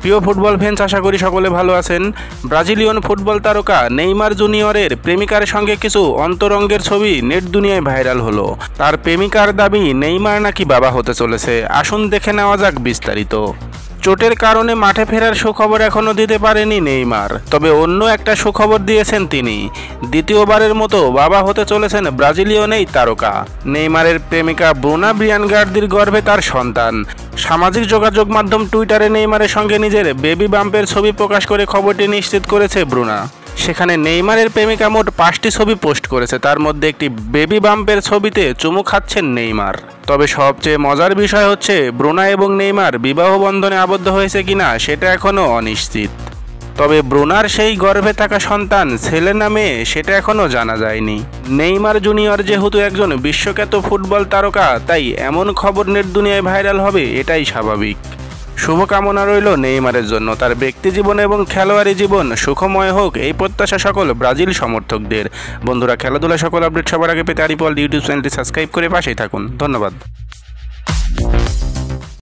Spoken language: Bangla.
প্রিয় ফুটবল ফ্যান্স, আশা করি সকলে ভালো আছেন। ব্রাজিলিয়ান ফুটবল তারকা নেইমার জুনিয়রের প্রেমিকার সঙ্গে কিছু অন্তরঙ্গের ছবি নেট দুনিয়ায় ভাইরাল হলো। তার প্রেমিকার দাবি নেইমার নাকি বাবা হতে চলেছে। আসুন দেখে নেওয়া যাক বিস্তারিত। চোটের কারণে মাঠে ফেরার সুখবর এখনও দিতে পারেনি নেইমার, তবে অন্য একটা সুখবর দিয়েছেন তিনি। দ্বিতীয়বারের মতো বাবা হতে চলেছেন ব্রাজিলিয়ান এই তারকা। নেইমারের প্রেমিকা ব্রুনা ব্রিয়ানগার্দির গর্ভে তার সন্তান। সামাজিক যোগাযোগ মাধ্যম টুইটারে নেইমারের সঙ্গে নিজের বেবি বাম্পের ছবি প্রকাশ করে খবরটি নিশ্চিত করেছে ব্রুনা। সেখানে নেইমারের প্রেমিকা মোট 5টি ছবি পোস্ট করেছে, তার মধ্যে একটি বেবি বাম্পের ছবিতে চুমু খাচ্ছেন নেইমার। তবে সবচেয়ে মজার বিষয় হচ্ছে ব্রুনা এবং নেইমার বিবাহ বন্ধনে আবদ্ধ হয়েছে কিনা সেটা এখনও অনিশ্চিত। তবে ব্রুনার সেই গর্ভে থাকা সন্তান ছেলে না মেয়ে সেটা এখনও জানা যায়নি। নেইমার জুনিয়র যেহেতু একজন বিশ্বখ্যাত ফুটবল তারকা, তাই এমন খবর নেট দুনিয়ায় ভাইরাল হবে এটাই স্বাভাবিক। শুভকামনা রইল নেইমারের জন্য। তার ব্যক্তিজীবন এবং খেলোয়াড়ি জীবন সুখময় হোক, এই প্রত্যাশা সকল ব্রাজিল সমর্থকদের। বন্ধুরা, খেলাধুলা সকল আপডেট সবার আগে পেতে আরিপল ইউটিউব চ্যানেলটি সাবস্ক্রাইব করে পাশেই থাকুন। ধন্যবাদ।